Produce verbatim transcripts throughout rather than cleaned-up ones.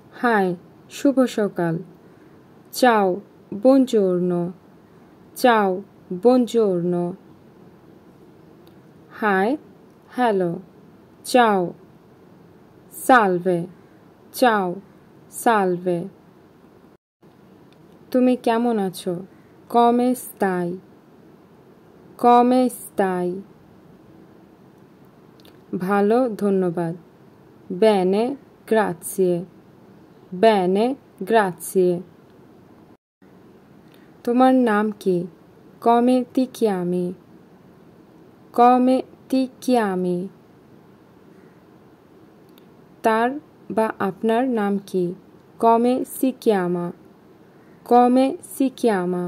High, শুভ সকাল। চাও, buongiorno। চাও, buongiorno। Hi, hello. চাও, salve। চাও, salve। তুমি কেমন আছো? come stai? come stai? ভালো, ধন্যবাদ। bene, grazie। bene, grazie। তোমার নাম কি? come ti chiami? come ti chiami? তার বা আপনার নাম কি? come si chiama? come si chiama?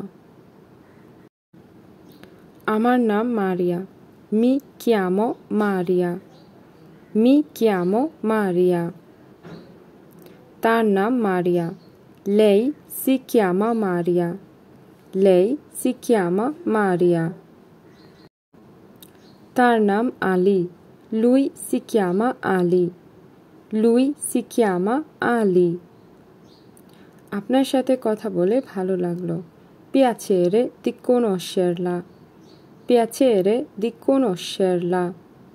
আমার নাম মারিয়া। mi chiamo Maria। mi chiamo Maria। তার নাম মারিয়া। lei si chiama Maria। lei si chiama Maria। তার নাম Ali. lui si chiama Ali। lui si chiama Ali। আপনার সাথে কথা বলে ভালো লাগলো। piacere di conoscerla। piacere di conoscerla।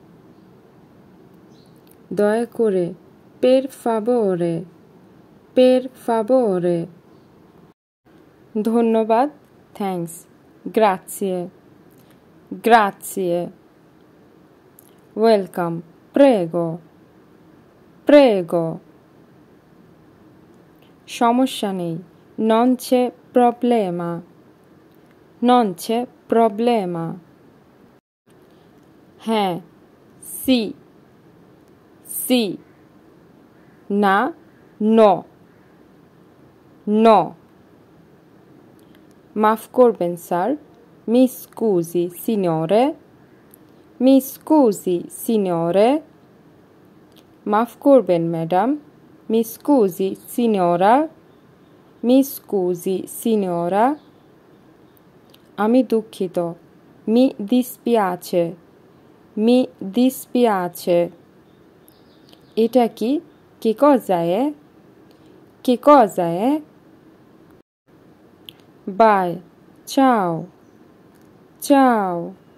দয়া করে, per favore। per favore। ধন্যবাদ, thanks। grazie। grazie। welcome, prego। prego। সমস্যা নেই, non c'è problema। non c'è problema। হ্যাঁ, sì। sì। না, no। no। মাফ করবেন sir. mi scusi signore। mi scusi signore। মাফ করবেন ম্যাডাম। mi scusi signora। mi scusi signora। আমি দুঃখিত। mi dispiace। mi dispiace। এটা কি? che cosa è? che cosa è? bye। ciao। ciao।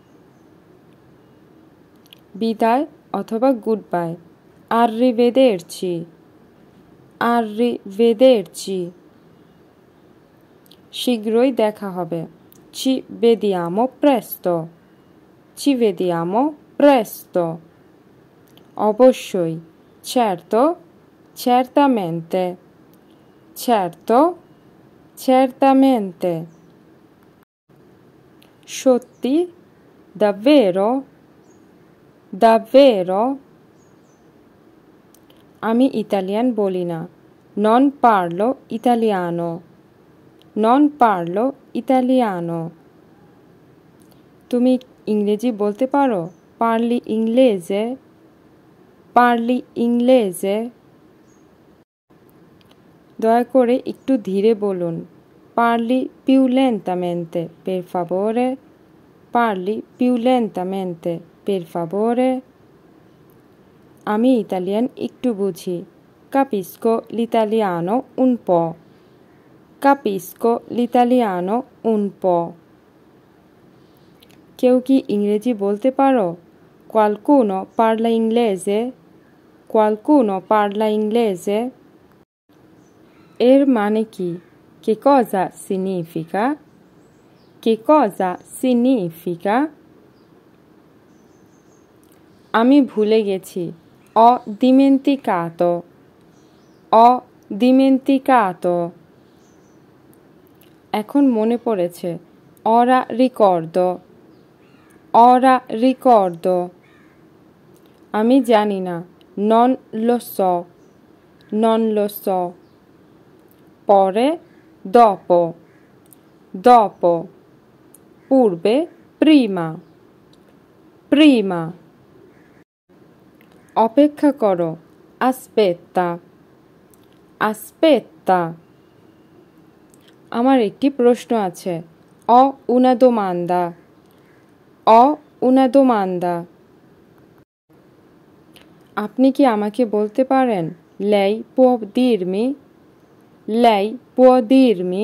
বিদায় অথবা গুড বাই। arrivederci। arrivederci। শীঘ্রই দেখা হবে। ci vediamo presto। ci vediamo presto। অবশ্যই। certo। certamente। certo। certamente। সত্যি? davvero? davvero? আমি ইতালিয়ান বলি না। non parlo italiano। non parlo italiano। তুমি ইংরেজি বলতে পারো? parli inglese? parli inglese? দয়া করে একটু ধীরে বলুন। parli più lentamente per favore। parli più lentamente per favore। আমি ইতালিয়ান একটু বুঝি। capisco l'italiano un po'। capisco l'italiano un po'। কেউ কি ইংরেজি বলতে পারো? qualcuno parla inglese? qualcuno parla inglese? এর মানে কি? che cosa significa? che cosa significa? আমি ভুলে গেছি। ho dimenticato। ho dimenticato। এখন মনে পড়েছে। ora ricordo। ora ricordo। আমি জানি না। non lo so। non lo so। পরে, dopo। dopo। পূর্বে, prima। prima। অপেক্ষা করো। aspetta। aspetta। আমার একটি প্রশ্ন আছে। ho una domanda। ho una domanda। আপনি কি আমাকে বলতে পারেন? Lei può dirmi? Lei può dirmi?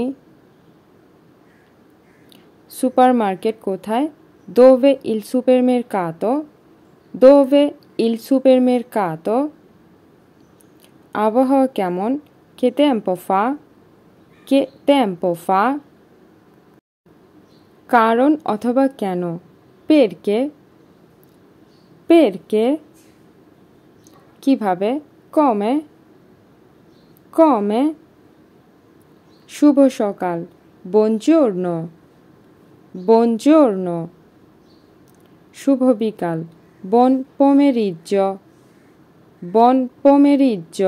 Supermarket কোথায়? Dove il supermercato? Dove il supermercato? আবহাওয়া কেমন? Che tempo fa? Che tempo fa? কারণ অথবা কেন? Perché? Perché? কিভাবে? Come? Come? শুভ সকাল। Buongiorno. Buongiorno. শুভ বিকাল। Buon pomeriggio. Buon pomeriggio.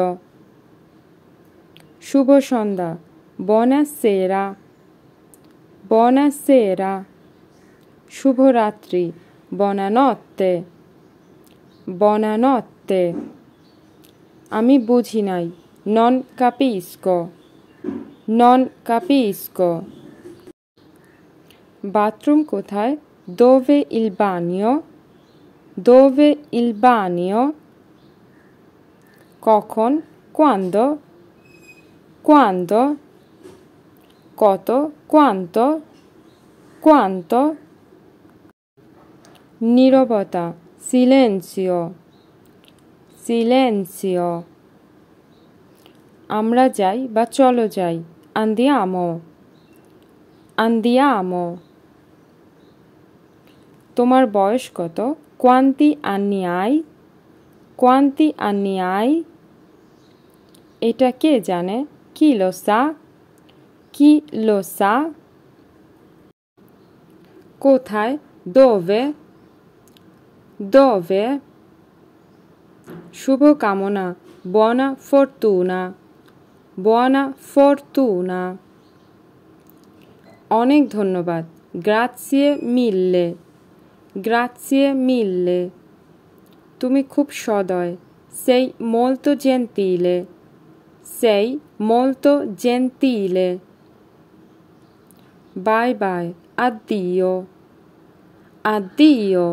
শুভ সন্ধ্যা। Buonasera. Buonasera. শুভরাত্রি। Buonanotte. Buonanotte. আমি বুঝি নাই। Non capisco. Non capisco. Bathroom কোথায়? Dove il bagno? Dove il bagno? কখন? Quando? Quando? কত? Quanto? Quanto? নীরবতা। Silenzio. Silenzio. আমরা যাই বা চলো যাই। Andiamo. Andiamo. তোমার বয়স কত? Quanti anni hai? Quanti anni hai? এটা কে জানে? Chi lo sa? Chi lo sa? কোথায়? Dove? Dove? শুভ কামনা। Buona fortuna. Buona fortuna. অনেক ধন্যবাদ। Grazie mille. Grazie mille. তুমি খুব সদয়। Sei molto gentile. Sei molto gentile. Bye bye. Addio. Addio.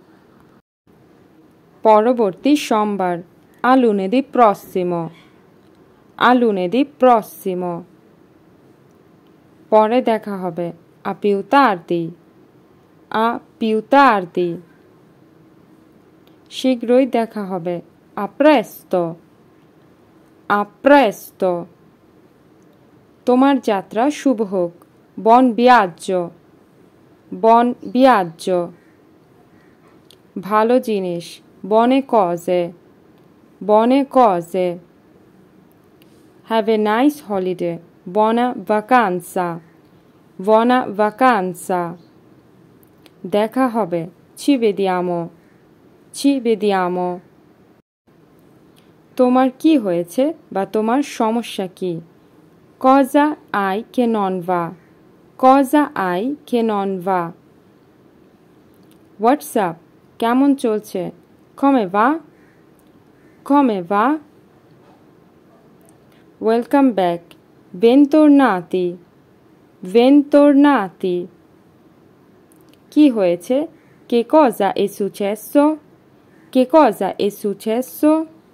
পরবর্তী সোমবার। A lunedì prossimo. A lunedì prossimo. পরে দেখা হবে। A più tardi. A più tardi. শীঘ্রই দেখা হবে। A presto. A presto. তোমার যাত্রা শুভ হোক। Buon viaggio. Buon viaggio. ভালো জিনিস। Buone cose. Buone cose. Have a nice holiday. Buona vacanza. Buona vacanza. দেখা হবে। Ci vediamo. Ci vediamo. তোমার কি হয়েছে বা তোমার সমস্যা কি? Cosa hai che non va? Cosa hai che non va? What's up? কেমন চলছে? Come va? Come va? Welcome back. Bentornati. Bentornati. কি হয়েছে? Che cosa è successo? Che cosa è successo?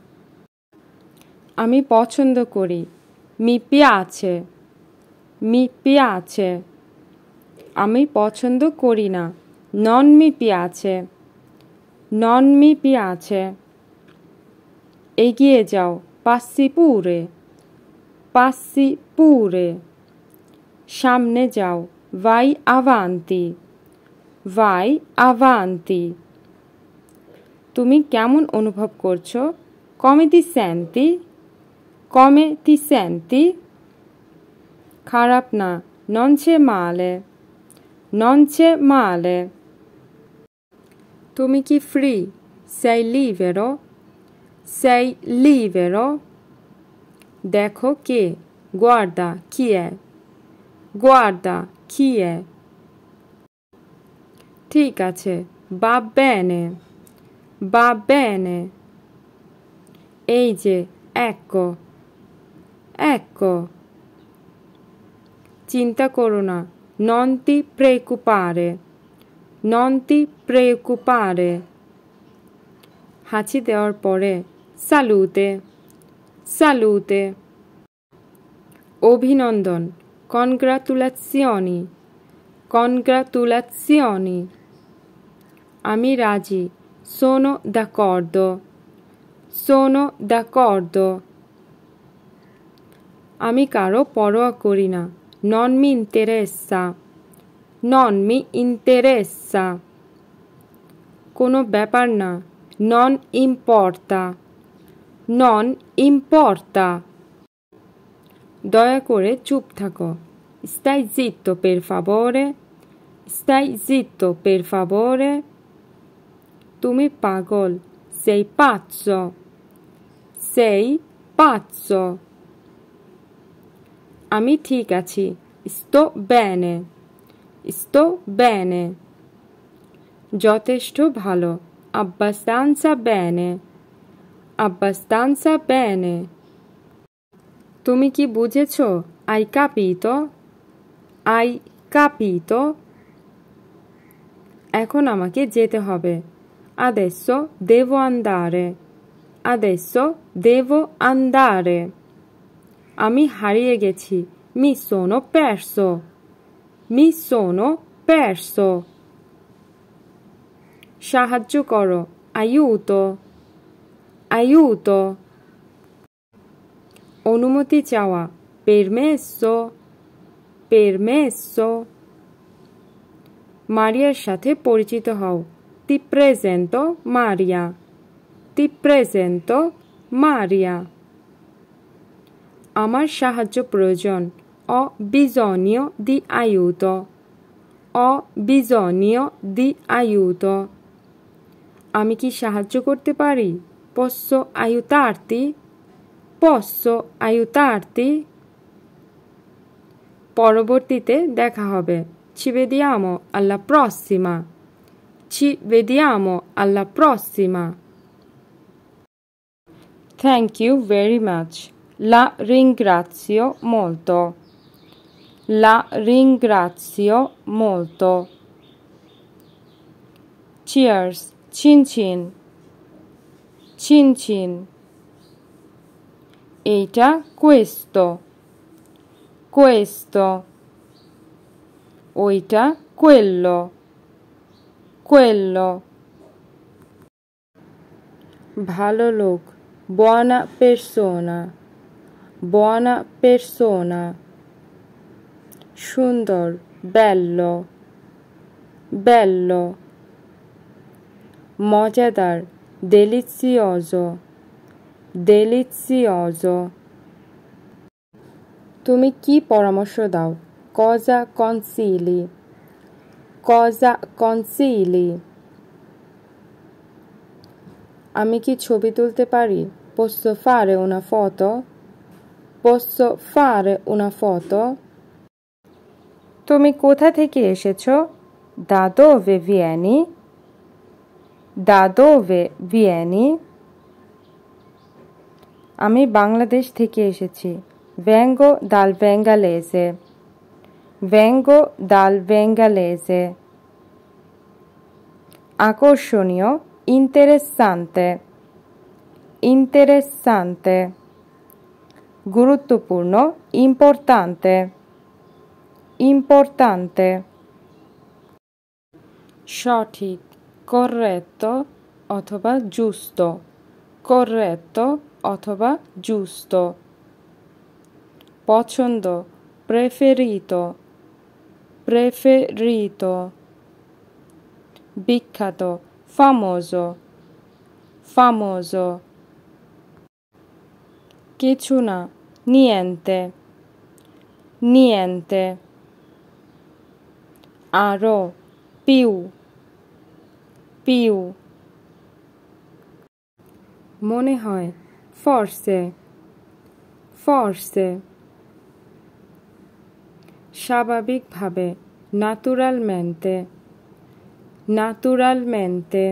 আমি পছন্দ করি। Mi piace. Mi piace. আমি পছন্দ করি না। Non mi piace. Non mi piace. এগিয়ে যাও। Passi pure. Passi pure. সামনে যাও। Vai avanti. Vai avanti. তুমি কেমন অনুভব করছো? Come ti senti? Come ti senti? খারাপ না। Non c'è male. Non c'è male. তুমি কি free? Sei libero? Sei libero? দেখো কে? Guarda chi è. Guarda chi è. ঠিক আছে। Va bene. Va bene. এই যে, ecco. Ecco. চিন্তা করো না। Non ti preoccupare. Non ti preoccupare. হাঁচি দেওয়ার পরে। Salute. salute. অভিনন্দন, congratulazioni, congratulazioni. আমি রাজি, sono d'accordo, sono d'accordo. আমি কারো পরোয়া করি না, non mi interessa, non mi interessa. কোনো ব্যাপার না, non importa, non importa. দয়া করে চুপ থাকো, stai zitto per favore, stai zitto per favore. তুমি পাগল, sei pazzo, sei pazzo. আমি ঠিক আছি, sto bene, sto bene. যথেষ্ট ভালো, abbastanza bene, abbastanza bene. তুমি কি বুঝেছো? Hai capito? Hai capito? এখন আমাকে যেতে হবে, adesso devo andare, adesso devo andare. আমি হারিয়ে গেছি, mi sono perso, mi sono perso. সাহায্য করো, aiuto, aiuto. অনুমতি চাওয়া, permesso, permesso. মারিয়ার সাথে পরিচিত হও, ti presento Maria, ti presento Maria. আমার সাহায্য প্রয়োজন, ho bisogno di aiuto, ho bisogno di aiuto. আমি কি সাহায্য করতে পারি? Posso aiutarti? Posso aiutarti? পরবর্তীতে দেখা হবে, ci vediamo alla prossima, ci vediamo alla prossima. Thank you very much. La ringrazio molto. La ringrazio molto. Cheers. Chin chin. Chin chin. Eta questo. Questo. Oita quello. Quello. ভালো লোক, buona persona, buona persona. সুন্দর, bello, bello. মজাদার, delizioso, delizioso. তুমি কি পরামর্শ দাও? Cosa consigli? Cosa consigli? আমি কি ছবি তুলতে পারি? Posso fare una foto? Posso fare una foto? তুমি কোথা থেকে এসেছো? Da dove vieni? Da dove vieni? আমি বাংলাদেশ থেকে এসেছি। Vengo dal bengalese. Vengo dal bengalese. আকর্ষণীয়, interessante, interessante. গুরুত্বপূর্ণ, importante, importante. সঠিক, corretto অথবা giusto, corretto অথবা giusto. পছন্দ, preferito, preferito. বিখ্যাত, famoso, famoso. কিছু না, niente, niente. আরো, più, più. মনে হয়, forse, forse. স্বাভাবিকভাবে, naturalmente, naturalmente.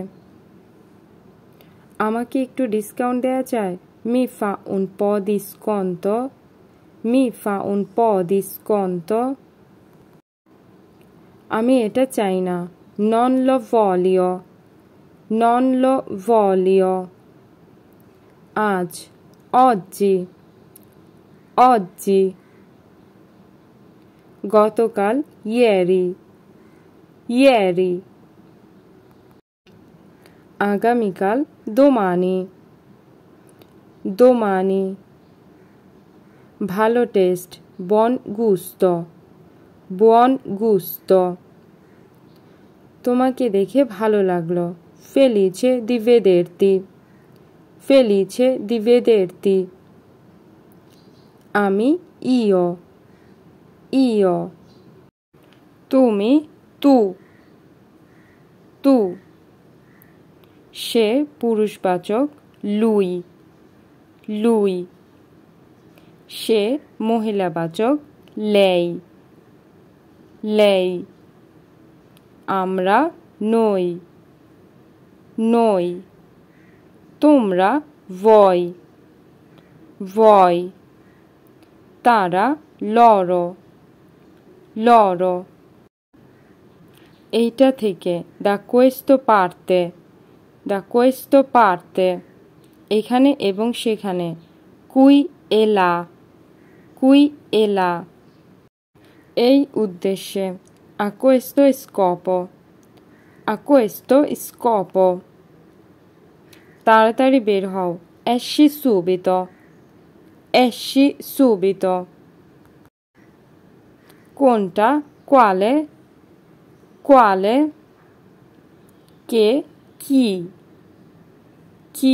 আমাকে একটু ডিসকাউন্ট দেওয়া যায়? Mi fa un po' di sconto? Mi fa un po' di sconto? আমি এটা চাই না, non lo voglio, non lo voglio. আজ, oggi, oggi, গতকাল ieri, ieri, আগামীকাল domani, domani, ভালো taste buon gusto, buon gusto, তোমাকে দেখে ভালো লাগলো felice di vederti, felice di vederti, আমি io, io, তুমি tu, tu, সে পুরুষবাচক lui, lui, সে মহিলাবাচক lei, lei, আমরা noi, noi, তোমরা voi, voi, তারা loro, loro, এইটা থেকে da questo parte, da questo parte, এখানে এবং সেখানে qui e là, qui e là, এই উদ্দেশ্যে a questo scopo, a questo scopo, তাড়াতাড়ি বের হও esci subito, esci subito, কোনটা quale, quale, কে chi, chi,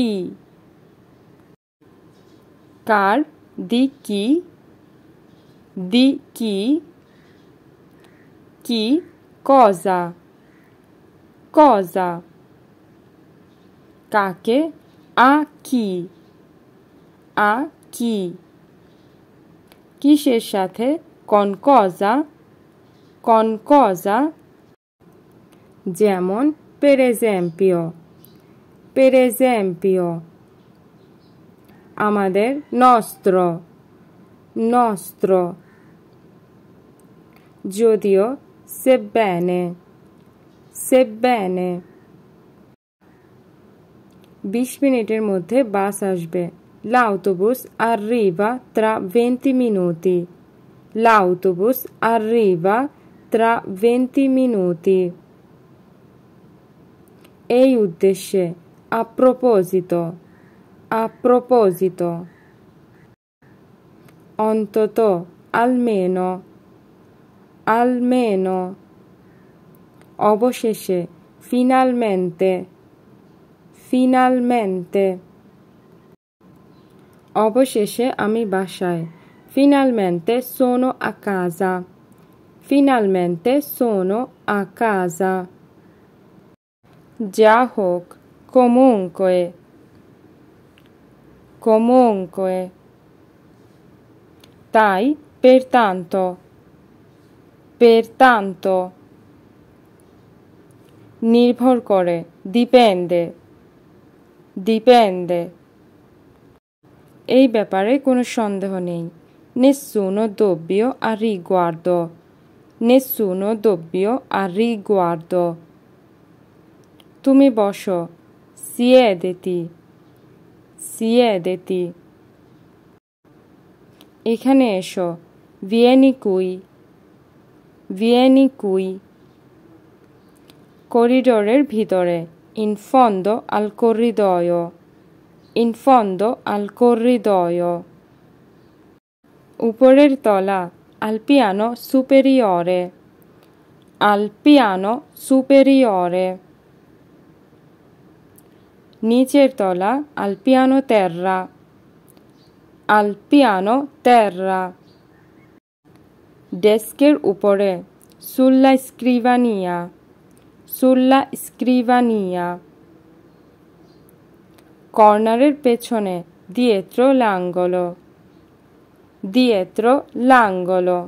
কার di chi, di chi, chi cosa, cosa, কাকে a chi, a chi, কিসের সাথে con cosa, con cosa, যেমন per esempio, per esempio, আমাদের nostro, nostro, যদিও sebbene, sebbene, বিশ মিনিটের মধ্যে বাস আসবে l'autobus arriva tra venti minuti, l'autobus arriva tra venti minuti, এই উদ্দেশ্যে a proposito, a proposito, অন্তত almeno, almeno, অবশেষে finalmente, finalmente, অবশেষে আমি বাসায় finalmente sono a casa, finalmente sono a casa, যা হোক comunque, comunque, তাই pertanto, pertanto, নির্ভর করে dipende, dipende, এই ব্যাপারে কোনো সন্দেহ নেই nessuno dubbio a riguardo, nessuno dubbio a riguardo, তুমি বসো siediti, siediti, এখানে এসো vieni qui, vieni qui, করিডোরের ভিতরে in fondo al corridoio, in fondo al corridoio, উপরের তলা al piano superiore, al piano superiore, নিচের তলা al piano terra, al piano terra, ডেস্কের উপরে sulla scrivania, sulla scrivania, কর্নারের পেছনে dietro l'angolo, dietro l'angolo,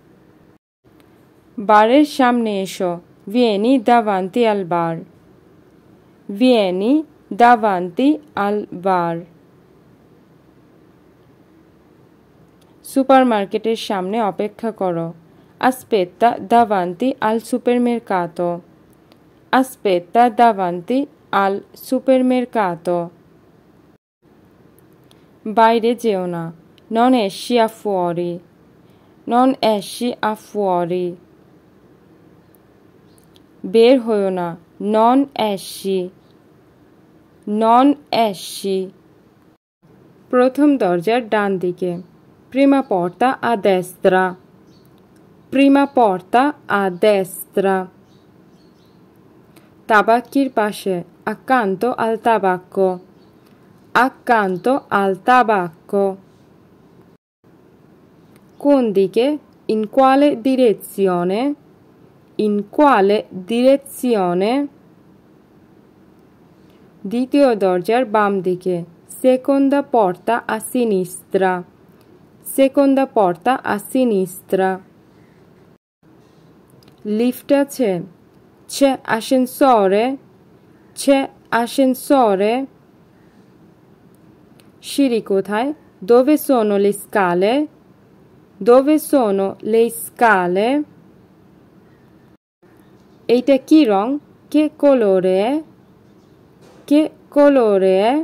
বারের সামনে এসো vieni davanti al bar, vieni davanti al bar, সুপারমার্কেটের সামনে অপেক্ষা করো aspetta davanti al supermercato, aspetta davanti al supermercato, বাইরে যেও না, non esci a fuori, non esci a fuori। বের হইও না, non esci, non esci। প্রথম দরজার ডান দিকে, prima porta a destra, prima porta a destra। তাবাক্কির পাশে, accanto al tabacco, accanto al tabacco। কোন দিকে, in quale direzione, in quale direzione। দ্বিতীয় দরজার বাম দিকে, seconda porta a sinistra, seconda porta a sinistra। Lift আছে, c'è ascensore, c'è ascensore। সিঁড়ি কোথায়, dove sono le scale, dove sono le scale। এইটা কি রং, che colore è, che colore è।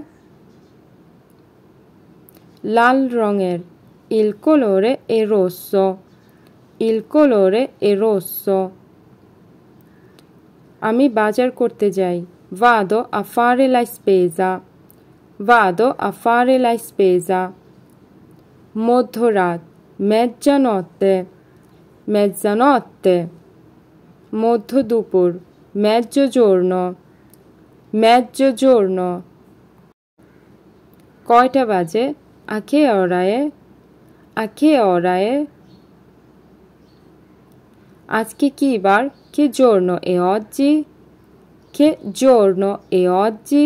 লাল রঙের, il colore è rosso, il colore è rosso। আমি বাজার করতে যাই, vado a fare la spesa, vado a fare la spesa। মধ্যরাত, mezzanotte, mezzanotte। মধ্য দুপুর, mezzogiorno, mezzogiorno। কয়টা বাজে, a che ora è, a che ora è। আজকে কি বার, che giorno è oggi, che giorno è oggi।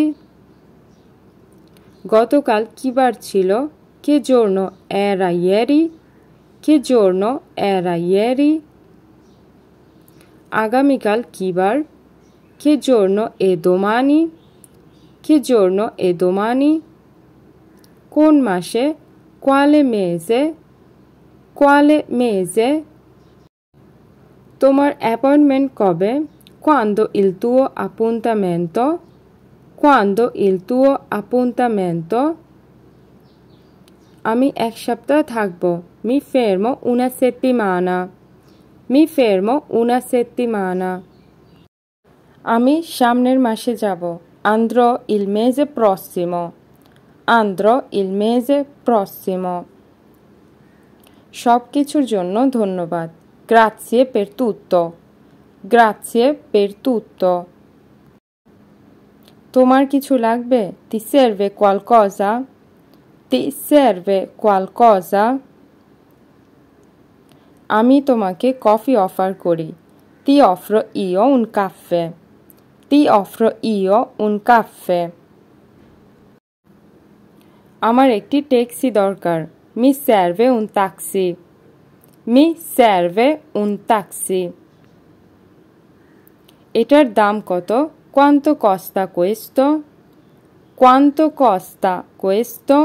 গতকাল কি বার ছিল, che giorno era ieri, che giorno era ieri। আগামীকাল কি বার, che giorno è domani, che giorno è domani। কোন মাসে, quale mese, quale mese। তোমার অ্যাপয়েন্টমেন্ট কবে, quando il tuo appuntamento, quando il tuo appuntamento। আমি এক সপ্তাহ থাকব, mi fermo una settimana, mi fermo una settimana। আমি সামনের মাসে যাব, andrò il mese prossimo, andrò il mese prossimo। সব কিছুর জন্য ধন্যবাদ, grazie per tutto, grazie per tutto। তোমার কিছু লাগবে, ti serve qualcosa, ti serve qualcosa। আমি তোমাকে কফি অফার করি, ti offro io un caffè, ti offro io un caffè। আমার একটি ট্যাক্সি দরকার, mi serve un taxi, mi serve un taxi। এটার দাম কত, quanto costa questo, quanto costa questo।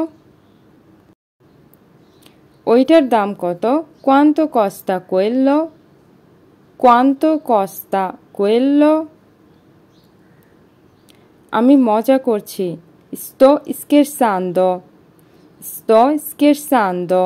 ওইটার দাম কত, quanto costa quello, quanto costa quello। আমি মজা করছি, sto scherzando, sto scherzando।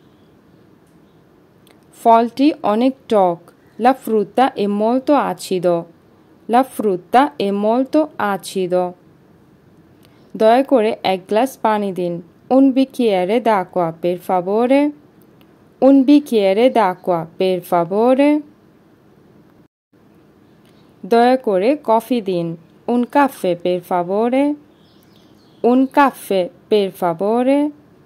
ফলটি অনেক টক, la frutta è molto acido, la frutta è molto acido। দয়া করে এক গ্লাস পানি দিন, un bicchiere d'acqua per favore, un bicchiere d'acqua per favore। দয়া করে কফি দিন, un caffè per favore, un caffè per favore।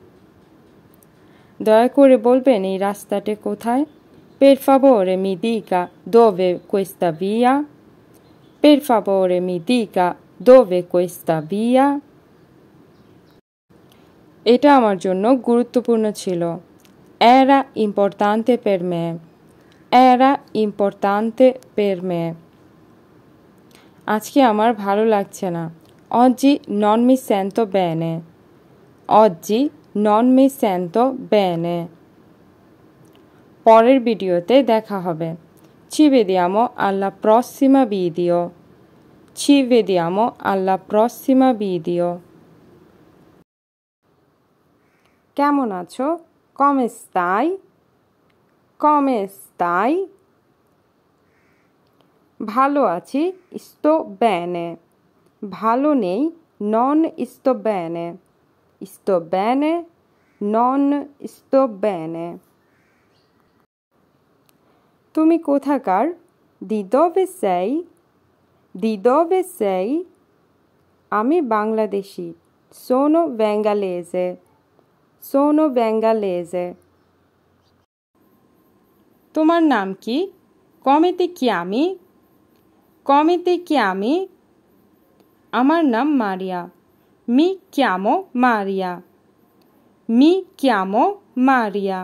দয়া করে বলবেন এই রাস্তাটা কোথায়, per favore mi dica dove questa via, per favore mi dica dove questa via। এটা আমার জন্য গুরুত্বপূর্ণ ছিল, era importante per me, era importante per me। আজকে আমার ভালো লাগছে না, oggi non mi sento bene, oggi non mi sento bene। পরের ভিডিওতে দেখা হবে, ci vediamo alla prossima video, ci vediamo alla prossima video। কেমন আছো? come stai? come stai? ভালো আছি, sto bene. ভালো নেই, non sto bene. sto bene, non sto bene. তুমি কোথাকার? Di dove sei? Di dove sei? আমি Bangladeshi. Sono bengalese. Sono bengalese. তোমার নাম কি? Come ti chiami? Come ti chiami? আমার নাম মারিয়া। Mi chiamo Maria. Mi chiamo Maria.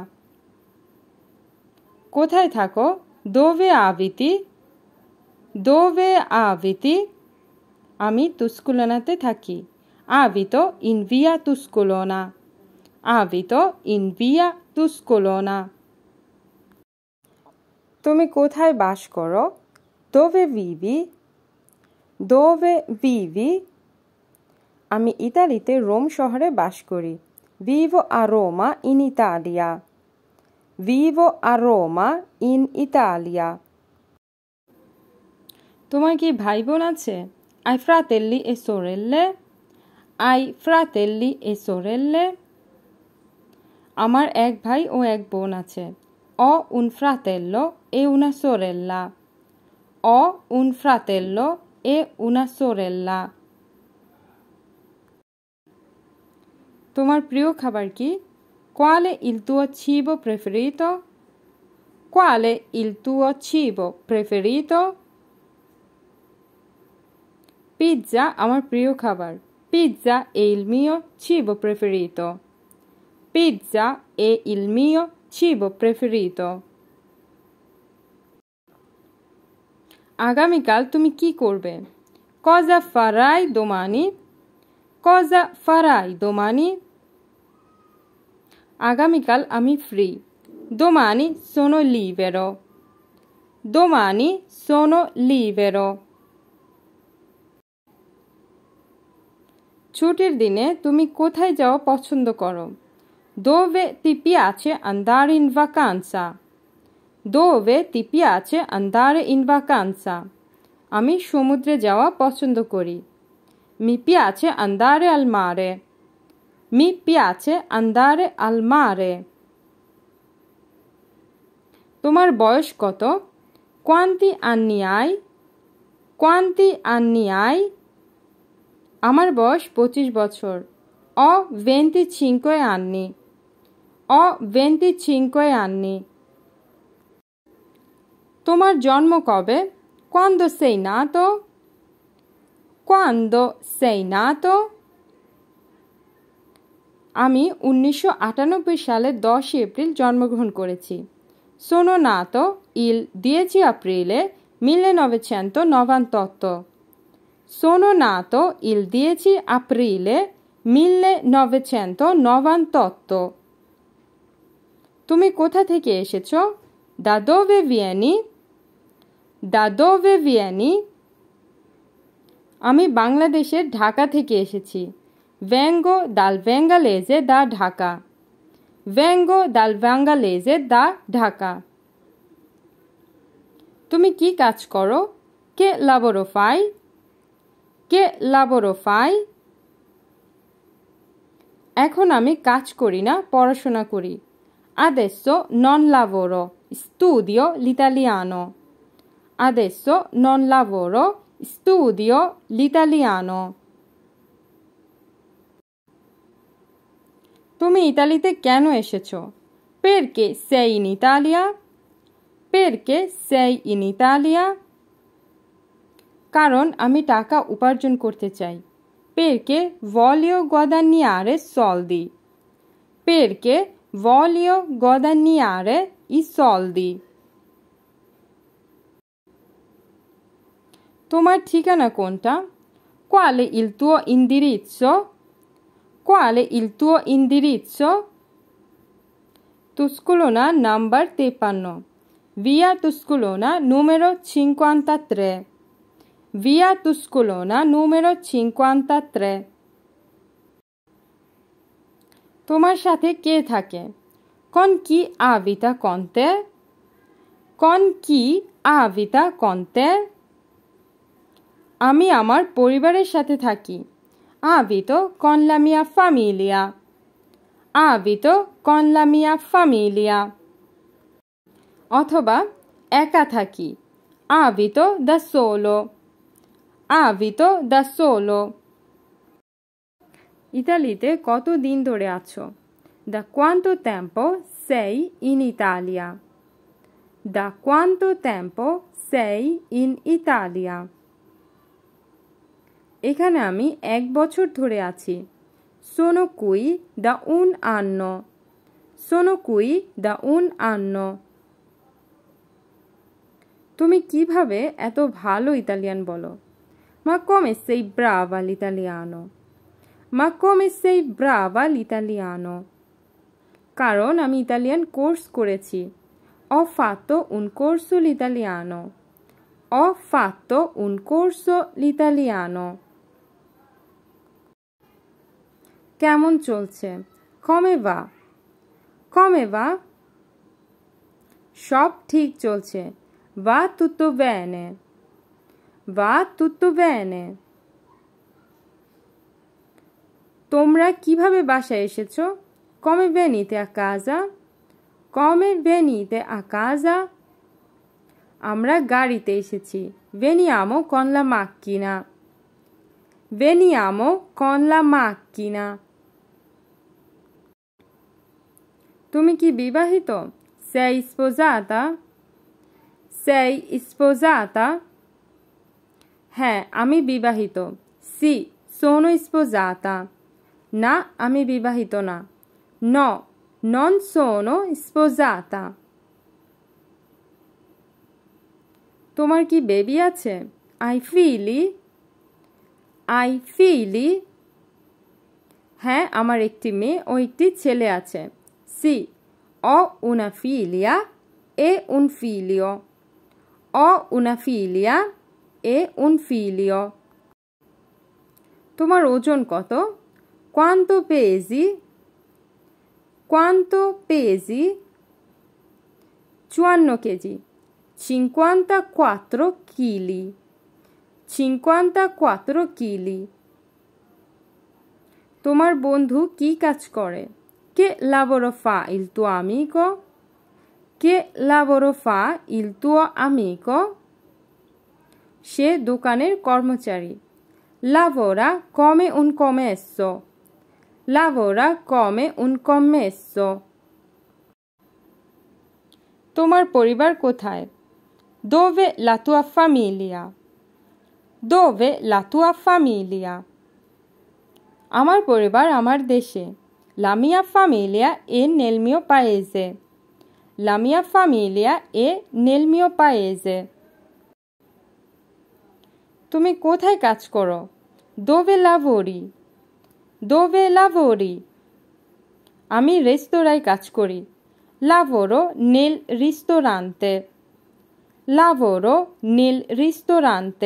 কোথায় থাকো? Dove abiti? Dove abiti? আমি তুস্কুলনাতে থাকি। Abito in via Tuscolona. Abito in via Tuscolona. তুমি কোথায় বাস করো? Dove vivi? Dove vivi? আমি ইতালিতে রোম শহরে বাস করি। Vivo a Roma in Italia. Vivo a Roma in Italia. তোমার কি ভাই বোন আছে? Hai fratelli e sorelle? Hai fratelli e sorelle? আমার এক ভাই ও এক বোন আছে। Ho un fratello e una sorella. Ho un fratello e una sorella. তোমার প্রিয় খাবার কি? Qual è il tuo cibo preferito? Qual è il tuo cibo preferito? Pizza আমার প্রিয় খাবার। Pizza è il mio cibo preferito. Pizza è il mio cibo preferito. আগামীকাল তুমি কি করবে? Cosa farai domani? Cosa farai domani? আগামীকাল আমি free. Domani sono libero. Domani sono libero. ছুটির দিনে তুমি কোথায় যাওয়া পছন্দ করো? Dove ti piace andare in vacanza? Dove ti piace andare in vacanza? আমি সমুদ্রে যাওয়া পছন্দ করি। Mi piace andare al mare. Mi piace andare al mare. তোমার বয়স কত? Quanti anni hai? Quanti anni hai? আমার বয়স পঁচিশ বছর। Ho venticinque anni. Ho venticinque anni. তোমার জন্ম কবে? Quando sei nato? Quando sei nato? আমি উনিশশো আটানব্বই সালে দশই এপ্রিল জন্মগ্রহণ করেছি। Sono nato il dieci aprile millenovecentonovantotto. Sono nato il dieci aprile millenovecentonovantotto. তুমি কোথা থেকে এসেছো? Da dove vieni? Da dove vieni? আমি বাংলাদেশের ঢাকা থেকে এসেছি। Vengo dal Bengalese da Dhaka. Vengo dal Bengalese da Dhaka. তুমি কি কাজ করো? Che lavoro fai? Che lavoro fai? এখন আমি কাজ করি না, পড়াশোনা করি। Adesso non lavoro, studio l'italiano. Adesso non lavoro, studio l'italiano. তুমি ইতালিতে কেন এসেছো? Perché sei in Italia? Perché sei in Italia? কারণ আমি টাকা উপার্জন করতে চাই। Perché voglio guadagnare soldi. Perché voglio guadagnare i soldi. তোমার ঠিকানা কোনটা? Qual è il tuo indirizzo? Qual è il tuo indirizzo? Tuscolona number তেপ্পান্ন. Via Tuscolona numero cinquantatré. Via Tuscolona numero cinquantatré. তোমার সাথে কে থাকে? Con chi abita con te? Con chi abita con te? আমি আমার পরিবারের সাথে থাকি। Abito con la mia famiglia. Abito con la mia famiglia. অথবা একা থাকি। Abito da solo. Abito da solo. ইতালিতে কত দিন ধরে আছো? Da quanto tempo sei in Italia? Da quanto tempo sei in Italia? এখানে আমি এক বছর ধরে আছি। Sono qui da un anno. Sono qui da un anno. তুমি কিভাবে এত ভালো ইতালিয়ান বলো? Ma come sei brava l'italiano? Ma come sei brava l'italiano? কারণ আমি ইতালিয়ান কোর্স করেছি। Ho fatto un corso l'italiano. Ho fatto un corso l'italiano. কেমন চলছে? Come va? Come va? সব ঠিক চলছে। Va tutto bene. Va tutto bene. তোমরা কিভাবে বাসায় এসেছো? Come venite a casa? Come venite a casa? আমরা গাড়িতে এসেছি। Veniamo con la macchina. Veniamo con la macchina. তুমি কি বিবাহিত? Sei sposata? Sei sposata? হ্যাঁ, আমি বিবাহিত। Sì, sono sposata. না, আমি বিবাহিত না। No, non sono sposata. তোমার কি বেবি আছে? Hai figli? Hai figli? হ্যাঁ, আমার একটি মেয়ে ও একটি ছেলে আছে। Sì, ho una figlia e un figlio. Ho una figlia e un figlio. তোমার ওজন কত? Quanto pesi? Quanto pesi? চুয়ান্ন KG. cinquantaquattro chili. cinquantaquattro chili. তোমার বন্ধু কি কাজ করে? Che lavoro fa il tuo amico? Che lavoro fa il tuo amico? সে দোকানের কর্মচারী। Lavora come un commesso. Lavora come un commesso. তোমার পরিবার কোথায়? Dove la tua famiglia? Dove la tua famiglia? আমার পরিবার আমার দেশে। La mia famiglia è nel mio paese. La mia famiglia è nel mio paese. তুমি কোথায় কাজ করো? Dove lavori? Dove lavori? আমি রেস্তোরাঁয় কাজ করি। Lavoro nel ristorante. Lavoro nel ristorante.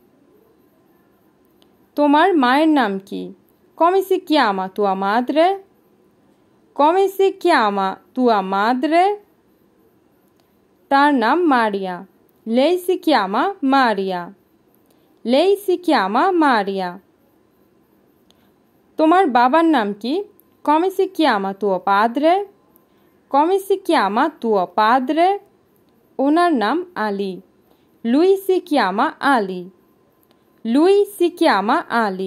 তোমার মায়ের নাম কি? Come si chiama tua madre? Come si chiama tua madre? তার নাম মারিয়া। Lei si chiama Maria. Lei si chiama Maria. তোমার বাবার নাম কি? Come si chiama tuo padre? Come si chiama tuo padre? ওনার নাম Ali. Lui si chiama Ali. Lui si chiama Ali.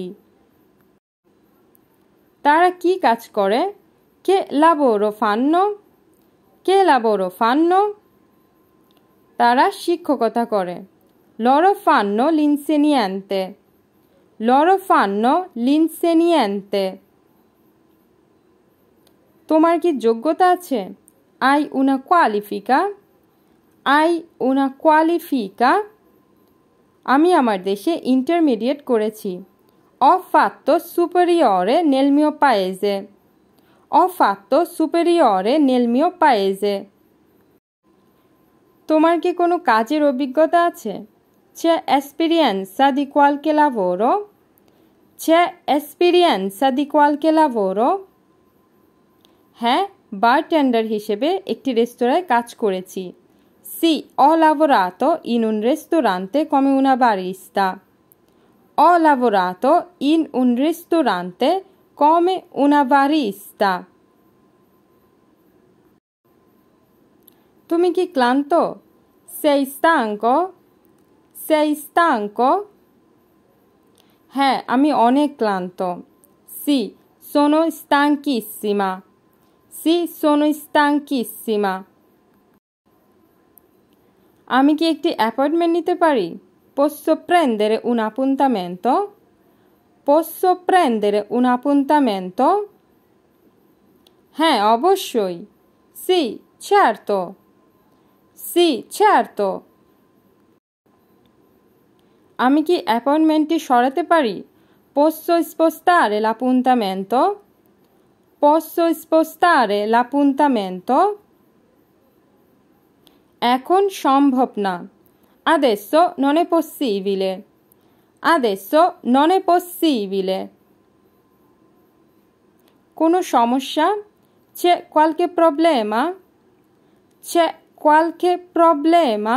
তারা কি কাজ করে? Che lavoro fanno? Che lavoro fanno? তারা শিক্ষকতা করে। Loro fanno l'insegnante. Loro fanno l'insegnante. তোমার কি যোগ্যতা আছে? Hai una qualifica? Hai una qualifica? আমি আমার দেশে ইন্টারমিডিয়েট করেছি। Ho fatto superiore nel mio paese. Ho fatto superiore nel mio paese. তোমার কি কোনো কাজের অভিজ্ঞতা আছে? C'è esperienza di qualche lavoro? C'è esperienza di qualche lavoro? হ্যাঁ, বারটেন্ডার হিসেবে একটি রেস্তোরাঁয় কাজ করেছি। Sì, ho lavorato in un ristorante come una barista. Ho lavorato in un ristorante come una barista. তুমি কি ক্লান্ত? Sei stanco? Sei stanco? হ্যাঁ, আমি অনেক ক্লান্ত। Sì, sono stanchissima. Sì, sono stanchissima. আমি কি একটি অ্যাপয়েন্টমেন্ট নিতে পারি? Posso prendere un appuntamento? Posso prendere un appuntamento? হ্যাঁ, অবশ্যই। Sì, certo. Sì, certo. আমি কি অ্যাপয়েন্টমেন্টটি সরাতে পারি? Posso spostare l'appuntamento? Posso spostare l'appuntamento? এখন সম্ভব না। Adesso non è possibile. Adesso non è possibile. কোনো সমস্যা? C'è qualche problema? C'è qualche problema?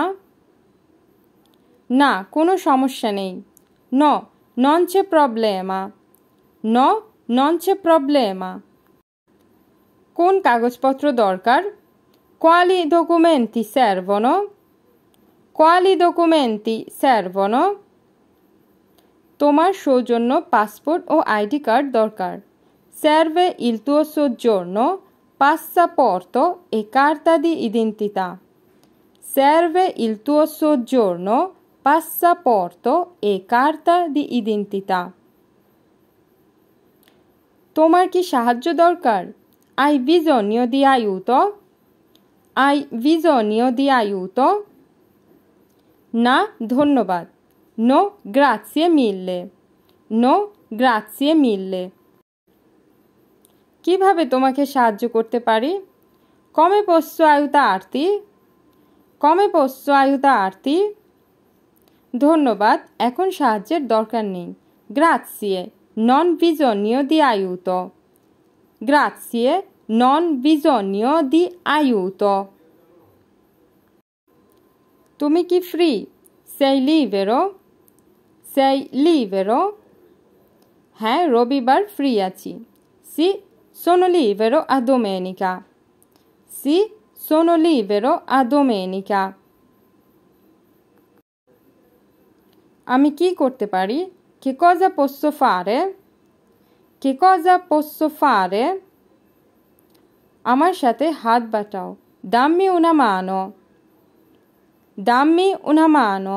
না, কোনো সমস্যা নেই। No, non c'è problema. No, non c'è problema. কোন কাগজপত্র দরকার? Quali documenti servono? Quali documenti servono? তোমার সৌজন্য পাসপোর্ট ও আইডি কার্ড দরকার। Serve il tuo soggiorno, passaporto e carta di identità. Serve il tuo soggiorno, passaporto e carta di identità. তোমার কি সাহায্য দরকার? Hai bisogno di aiuto? Hai bisogno di aiuto? না, ধন্যবাদ। No, grazie mille. No, grazie mille. কিভাবে তোমাকে সাহায্য করতে পারি? Come posso aiutarti? Come posso aiutarti? ধন্যবাদ, এখন সাহায্যের দরকার নেই। Grazie, non bisogno di aiuto. Grazie, non bisogno di aiuto. তুমি কি free? Sei libero? Sei libero? হ্যাঁ, রবিবার ফ্রি আছি। Sì, sono libero a domenica. Sì, sono libero a domenica. আমি কি করতে পারি? Che cosa posso fare? Che cosa posso fare? আমার সাথে হাত বাটাও। Dammi una mano. Dammi una mano.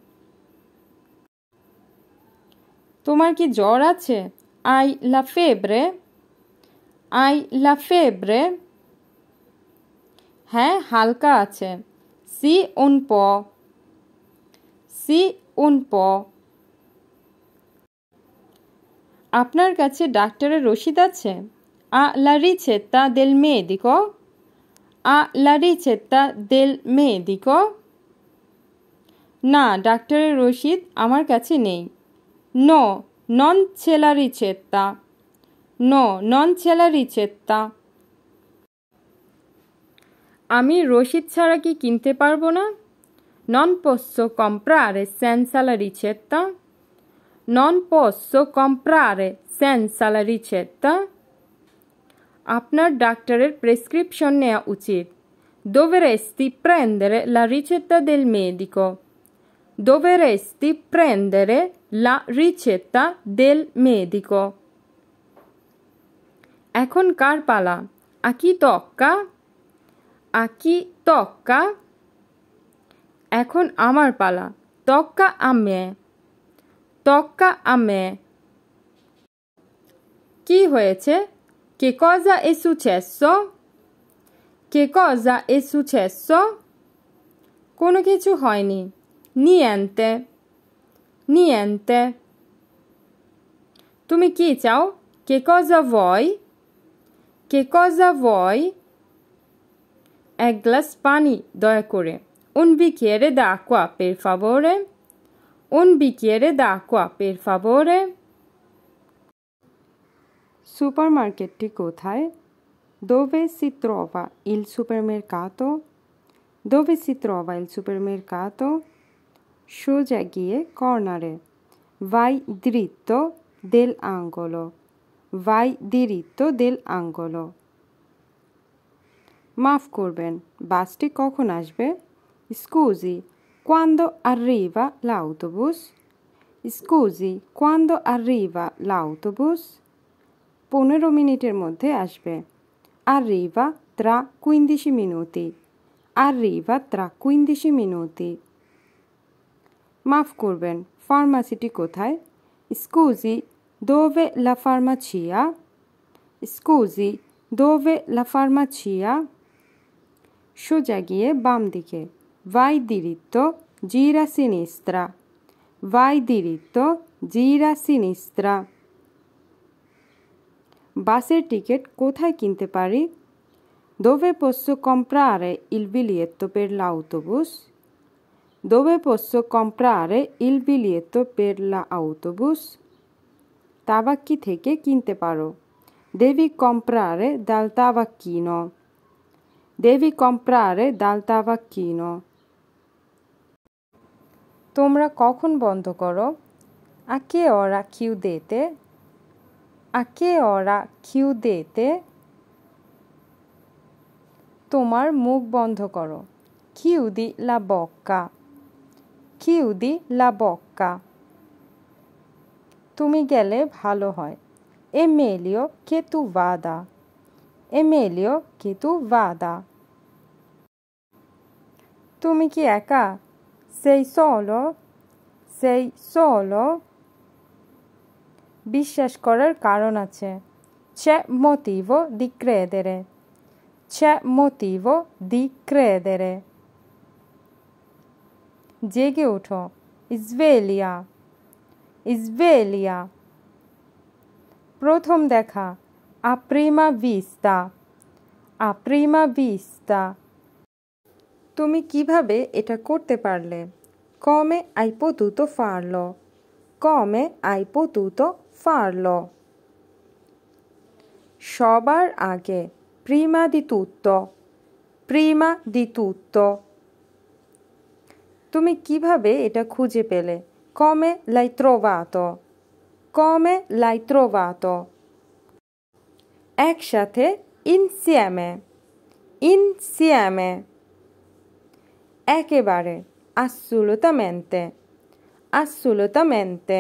তোমার কি জ্বর আছে? Hai la febbre? Hai la febbre? হ্যাঁ, হালকা আছে। Sì, un po'. Sì, un po'. আপনার কাছে ডাক্তারের রসিদ আছে? Ha la ricetta del medico? Ha la ricetta del medico? না, ডাক্তারের রসিদ আমার কাছে নেই। No, non c'è la ricetta. No, non c'è la ricetta. আমি রসিদ ছাড়া কি কিনতে পারবো না? Non posso comprare senza la ricetta. Non posso comprare senza la ricetta. আপনার ডাক্তারের প্রেসক্রিপশন নেওয়া উচিত। Dovresti prendere la ricetta del medico. Dovresti prendere la ricetta del medico. এখন কার পালা? A chi tocca? A chi tocca? এখন আমার পালা। Tocca a me. Tocca a me. কি হয়েছে? Che cosa è successo? Che cosa è successo? কোনো কিছু হয়নি। Niente. Niente. তুমি কি চাও? Che cosa vuoi? Che cosa vuoi? এক গ্লাস পানি দয়া করে। Un bicchiere d'acqua, per favore. Un bicchiere d'acqua, per favore. সুপারমার্কেটটি কোথায়? Dove si trova il supermercato? Dove si trova il supermercato? সোজা গিয়ে কর্নারে। Vai dritto dell'angolo. Vai diritto dell'angolo. মাফ করবেন, বাসটি কখন আসবে? Scusi, quando arriva l'autobus? Scusi, quando arriva l'autobus? পনেরো মিনিটের মধ্যে আসবে। Arriva tra quindici minuti. Arriva tra quindici minuti. মাফ করবেন, ফার্মাসিটি কোথায়? Scusi, dove la farmacia? Scusi, dove la farmacia? সোজা গিয়ে বাম দিকে। Vai diritto, gira a sinistra. Vai diritto, gira a sinistra. বাসের টিকিট কোথায় কিনতে পারি? Dove posso comprare il biglietto per l'autobus? Dove posso comprare il biglietto per l'autobus? তাবাক্কি থেকে কিনতে পারো। Devi comprare dal tabacchino. Devi comprare dal tabacchino. তোমরা কখন বন্ধ করো? A che ora chiudete? A che ora chiudete? তোমার মুখ বন্ধ করো। Chiudi la bocca. Chiudi la bocca. তুমি গেলে ভালো হয়। È meglio che tu vada. È meglio che tu vada. তুমি কি একা? Sei solo? Sei solo? বিশ্বাস করার কারণ আছে। C'è motivo di credere. C'è motivo di credere. জেগে ওঠো। Sveglia. Sveglia. প্রথম দেখা। A prima vista. A prima vista. তুমি কিভাবে এটা করতে পারলে? Come hai potuto farlo? Come hai potuto farlo? সবার আগে। Prima di tutto. Prima di tutto. তুমি কিভাবে এটা খুঁজে পেলে? Come l'hai trovato? Come l'hai trovato? একসাথে, insieme. Insieme. একেবারে, assolutamente. Assolutamente.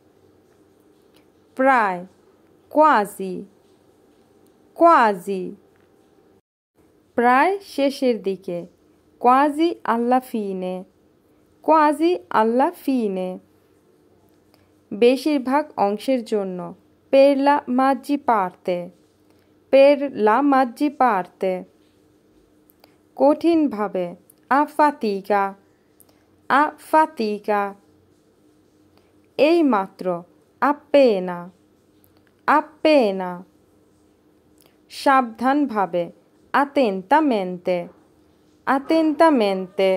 প্রায়, quasi. Quasi. প্রায় শেষের দিকে। Quasi alla fine. Quasi alla fine. বেশিরভাগ অংশের জন্য। Per la maggior parte. Per la maggior parte. কঠিনভাবে। A fatica. A fatica. এইমাত্র। Appena. Appena. সাবধানভাবে। Attentamente. Attentamente.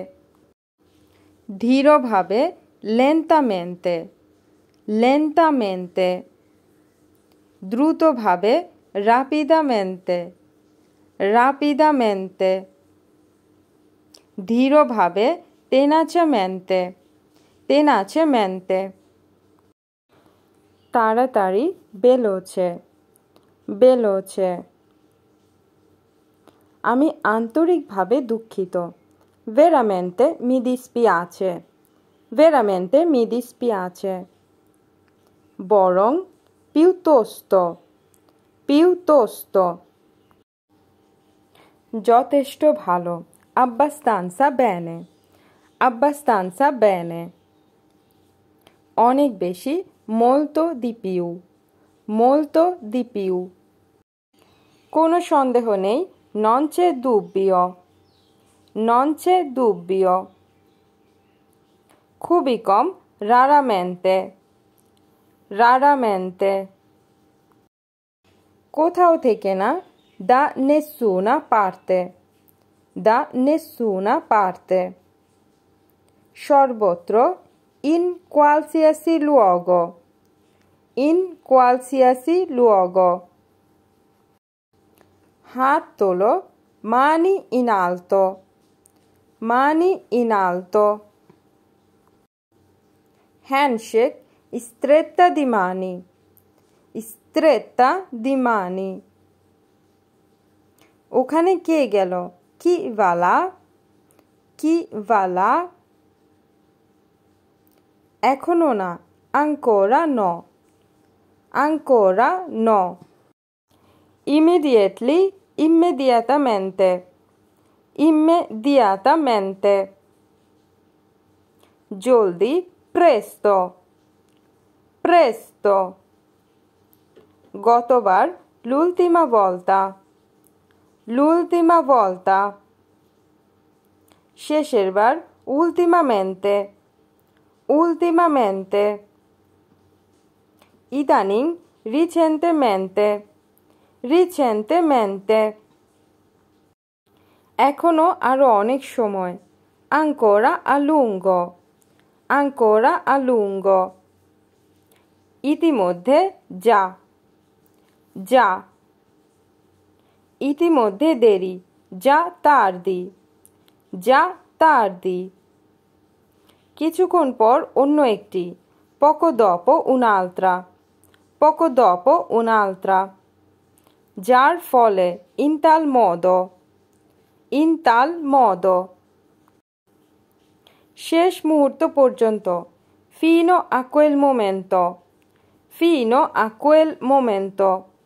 ধীরভাবে। Lentamente. Lentamente. দ্রুতভাবে। Rapidamente. Rapidamente. ধীরভাবে। Tenacemente. Tenacemente. তাড়াতাড়ি। Veloce. Veloce. আমি আন্তরিকভাবে দুঃখিত। Veramente mi dispiace. Veramente mi dispiace. বরং, piuttosto. Piuttosto. যথেষ্ট ভালো। Abbastanza bene. Abbastanza bene. অনেক বেশি। Molto di più. Molto di più. কোনো সন্দেহ নেই। Non c'è dubbio. Non c'è dubbio. খুবই কম। Raramente. Raramente. কোথাও থেকে না। Da nessuna parte. Da nessuna parte. সর্বত্র। In qualsiasi luogo. In qualsiasi luogo. হাত তোলো, mani in alto, mani in alto. Handshake, stretta di mani, stretta di mani. ওখানে কে গেল? Chi va là? Chi va là? এখনো না, ancora no, ancora no. Immediately, immediatamente, immediatamente. Joldi, presto, presto. গতবার, l'ultima volta, l'ultima volta. শেষের বার, ultimamente, ultimamente. ইদানিং, recentemente, recentemente. এখনো আরো অনেক সময়, ancora a lungo, ancora a lungo. ইতিমধ্যে, già, già. ইতিমধ্যে দেরি, già tardi, già tardi. কিছুক্ষণ পর অন্য একটি, poco dopo un'altra, poco dopo un'altra. যার ফলে, in tal modo, in tal modo. শেষ মুহূর্ত পর্যন্ত, fino a quel momento, fino a quel momento.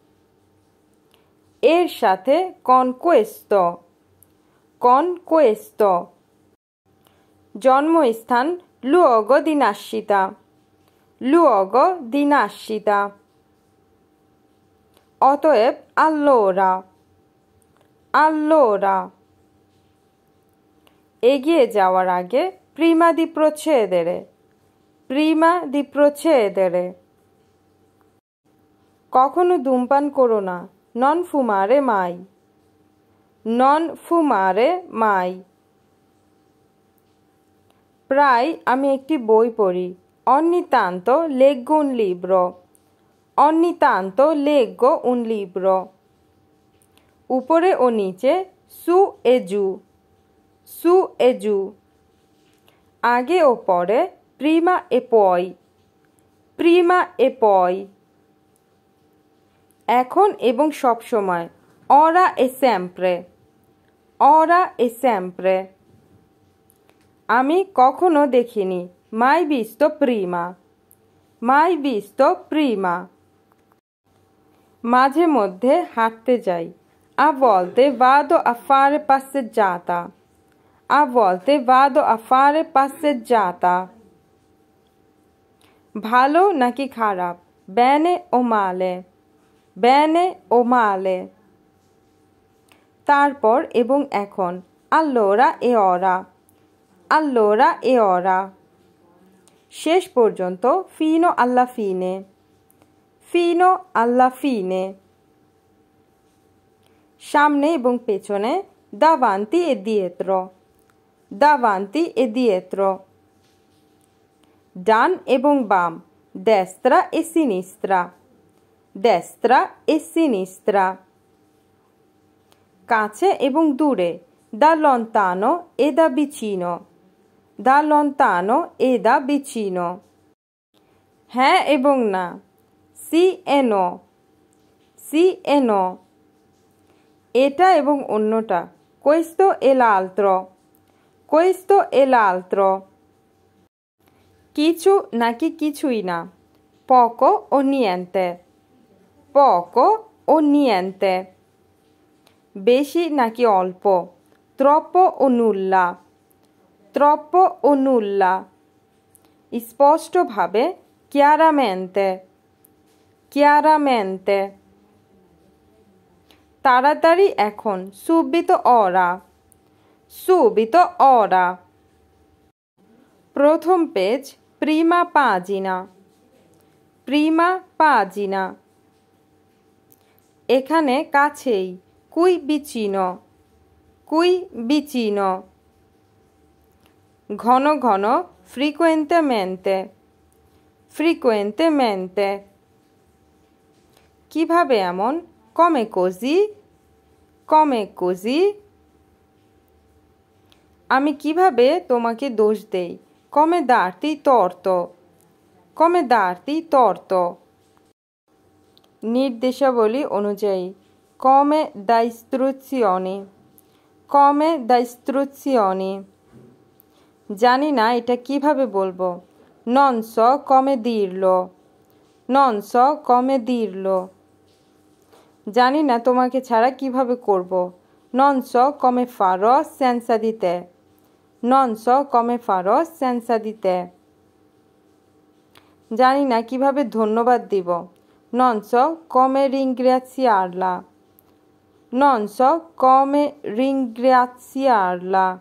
এর সাথে, con questo, con questo. জন্মস্থান, luogo di nascita, luogo di nascita. অতএব, allora, allora. এগিয়ে যাওয়ার আগে, prima di procedere, prima di procedere. কখনো ধূমপান করো না, non fumare mai, non fumare mai. প্রায় আমি একটি বই পড়ি, ogni tanto leggo un libro, ogni tanto leggo un libro. উপরে ও নিচে, su e giù, su e giù. আগে ও পরে, prima e poi, prima e poi. এখন এবং সব সময়, ora e sempre, ora e sempre. আমি কখনো দেখিনি, mai visto prima, mai visto prima. মাঝে মধ্যে হাঁটতে যাই, a volte vado a fare passeggiata, a volte vado a fare passeggiata. ভালো নাকি খারাপ, bene o male, bene o male. তারপর এবং এখন, allora e ora, allora e ora. শেষ পর্যন্ত, fino alla fine, fino alla fine. সামনে এবং পেছনে, davanti e dietro, davanti e dietro. ডান এবং বাম, destra e sinistra, destra e sinistra. কাছে এবং দূরে, da lontano e da vicino, da lontano e da vicino. হ্যাঁ এবং না, sì e no, sì e no. এটা এবং অন্যটা, questo e l'altro, questo e l'altro. কিছু নাকি কিছুই না, poco o niente, poco o niente. বেশি নাকি অল্প, troppo o nulla, troppo o nulla. স্পষ্টভাবে, chiaramente, chiaramente. তাড়াতাড়ি এখন, subito ora, subito ora. প্রথম page, prima pagina, prima pagina. এখানে কাছেই, qui vicino, qui vicino. ঘন ঘন, frequentemente, frequentemente. কিভাবে এমন, come così, come così? আমি কিভাবে তোমাকে দোষ দেই? Come darti torto? Come darti torto? নির্দেশাবলী অনুযায়ী come da istruzioni come da istruzioni জানি না এটা কিভাবে বলবো non so come dirlo non so come dirlo জানি না তোমাকে ছাড়া কিভাবে করব non so come farò senza di te non so come farò senza di te জানি না কিভাবে ধন্যবাদ দিব non so come ringraziarla non so come ringraziarla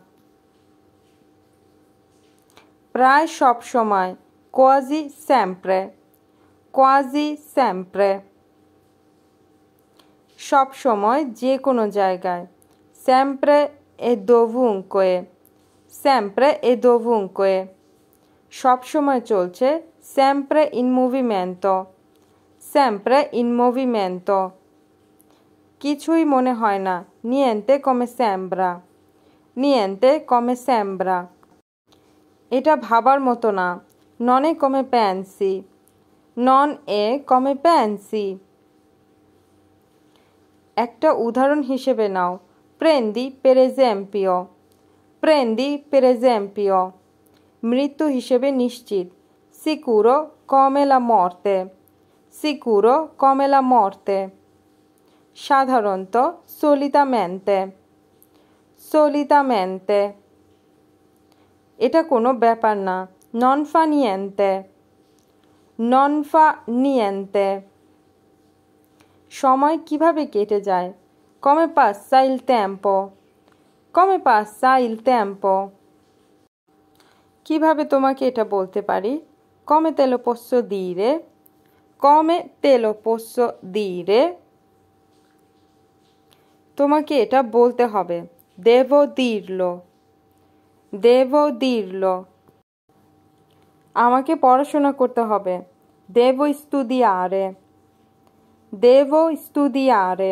প্রায় সব সময় quasi sempre quasi sempre সব সময় যে কোনো জায়গায় sempre e dovunque sempre e dovunque সব সময় চলছে sempre in movimento sempre in movimento কিছুই মনে হয় না niente come sembra niente come sembra এটা ভাবার মতো না non è come pensi non è come pensi একটা উদাহরণ হিসেবে নাও prendi per esempio prendi per esempio মৃত্যু হিসেবে নিশ্চিত sicuro come la morte sicuro come la morte সাধারণত solitamente solitamente এটা কোনো ব্যাপার না non fa niente non fa niente সময় কিভাবে কেটে যায় come passa il tempo come passa il tempo কিভাবে তোমাকে এটা বলতে পারি come te lo posso dire come te lo posso dire তোমাকে এটা বলতে হবে devo dirlo devo dirlo আমাকে পড়াশোনা করতে হবে devo studiare devo studiare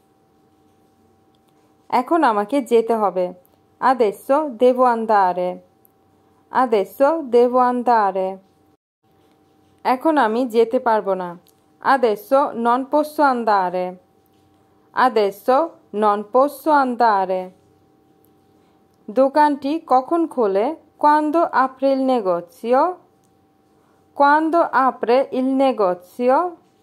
এখন আমাকে যেতে হবে adesso devo andare adesso devo andare এখন আমি যেতে পারবো না adesso non posso andare adesso non posso andare দোকানটি কখন খোলে quando apre il negozio quando apre il negozio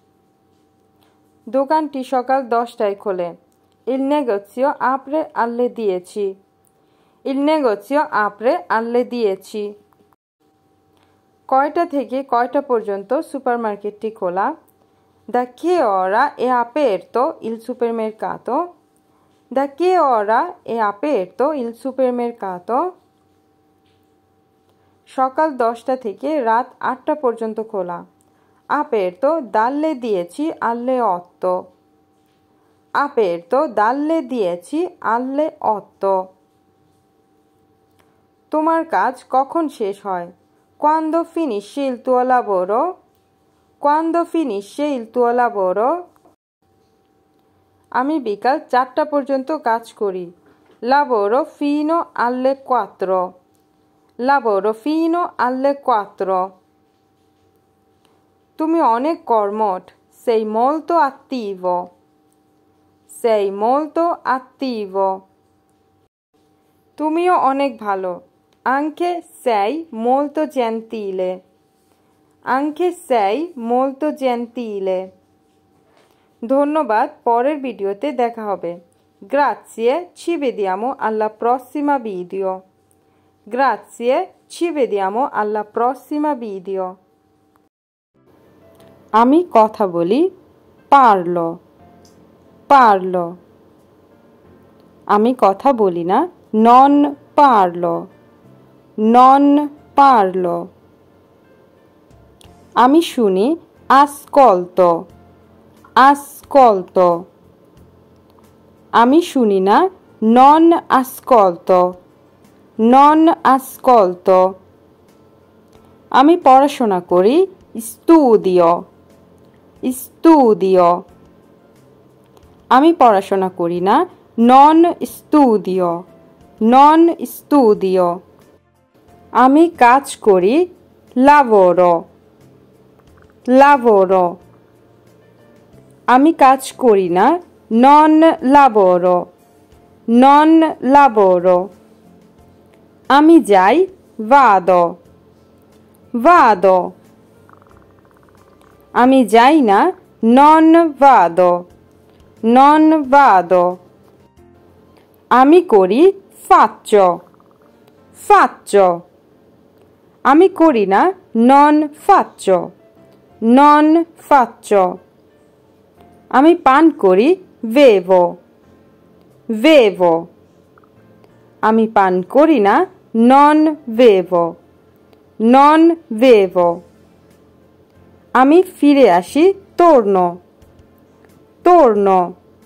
দোকানটি সকাল দশটায় খোলে il negozio apre alle dieci il negozio apre alle dieci কয়টা থেকে কয়টা পর্যন্ত সুপারমার্কেটটি খোলা da che ora è aperto il supermercato da che ora è aperto il supermercato সকাল দশটা থেকে রাত আটটা পর্যন্ত খোলা aperto dalle dieci alle otto aperto dalle dieci alle otto তোমার কাজ কখন শেষ হয় quando finisce il tuo lavoro quando finisce il tuo lavoro আমি বিকাল চারটা পর্যন্ত কাজ করি lavoro fino alle quattro lavoro fino alle quattro তুমি অনেক কর্মঠ sei molto attivo sei molto attivo তুমিও অনেক ভালো anche sei molto gentile anche sei molto gentile ধন্যবাদ পরের ভিডিওতে দেখা হবে grazie ci vediamo alla prossima video grazie ci vediamo alla prossima video আমি কথা বলি parlo parlo আমি কথা বলি না non parlo non parlo আমি শুনি ascolto ascolto আমি শুনি না non ascolto non ascolto আমি পড়াশোনা করি studio studio আমি পড়াশোনা করি না non studio, non studio। আমি কাজ করি, lavoro, lavoro। আমি কাজ করি না, non lavoro, non lavoro। আমি যাই, vado, vado। আমি যাই না, non vado, non vado। আমি করি, faccio, faccio। আমি করি না, non faccio, non faccio। আমি পান করি, bevo, bevo। আমি পান করি না, non bevo, non bevo। আমি ফিরে আসি, torno, torno।